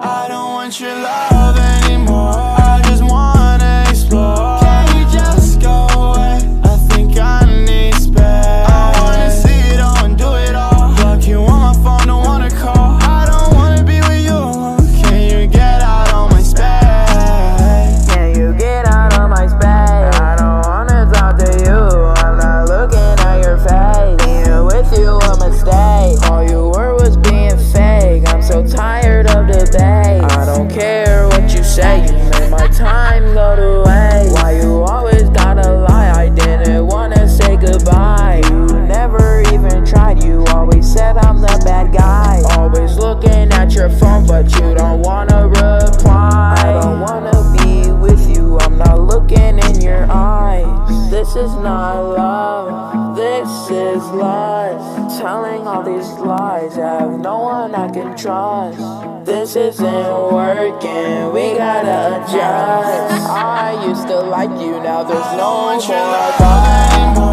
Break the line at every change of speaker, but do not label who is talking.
I don't want your love anymore. I just wanna explore. Can you just go away? I think I need space. I wanna see it all and do it all. Block you on my phone, don't wanna call. I don't wanna be with you. Can you get out of my space?
Can you get out of my space? I don't wanna talk to you. I'm not looking at your face. Being with you a mistake. All you were was being fake. I'm so tired of debate. I don't care what you say. You made my time go to waste. Why you always gotta lie? I didn't wanna say goodbye. You never even tried. You always said I'm the bad guy. Always looking at your phone, but you don't wanna reply. I don't wanna be with you. I'm not looking in your eyes. This is not love, this is lust. Telling all these lies, I have no one I can trust. This isn't working, we gotta adjust. I used to like you, now there's no
I don't want your
more.
love anymore.